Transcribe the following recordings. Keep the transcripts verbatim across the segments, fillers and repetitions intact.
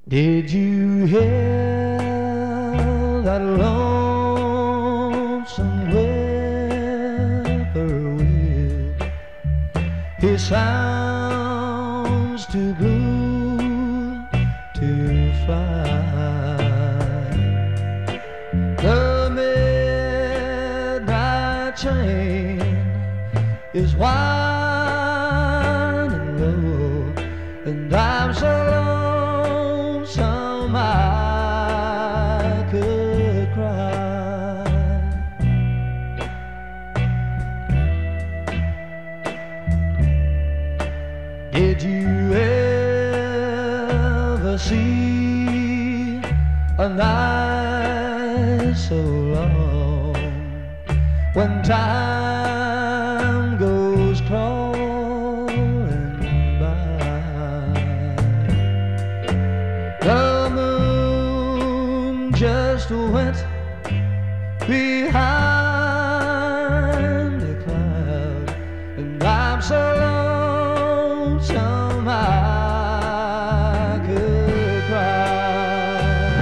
Did you hear that lonesome whippoorwill? He sounds too blue to fly. The midnight train is winding low, and I'm so lonesome I could cry. Did you ever see a night so long when time goes crawling by? The moon just went behind a cloud, and I'm so lonesome I could cry.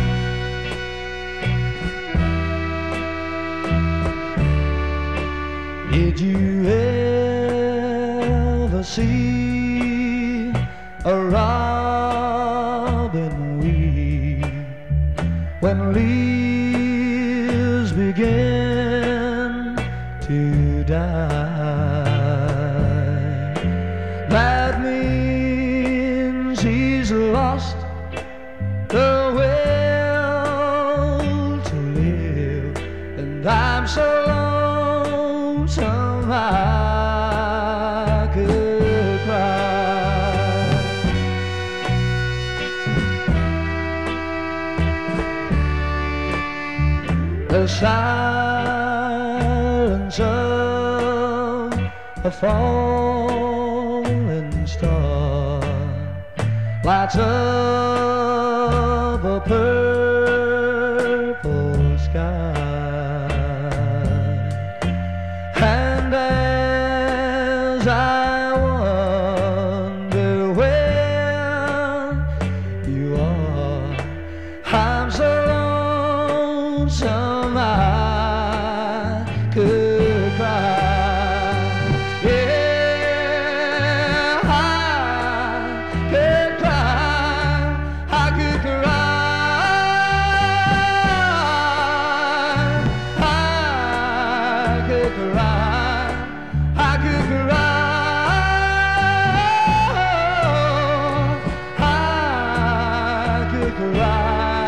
Did you ever see a robin weep when leaves begin to die? That means he's lost the will to live, and I'm so lonesome I could cry. The silence of a falling star lights up a purple sky, and as I wonder where you are, I'm so lonesome I could cry. Yeah, I could cry, I could cry, I could cry, I could cry, I could cry.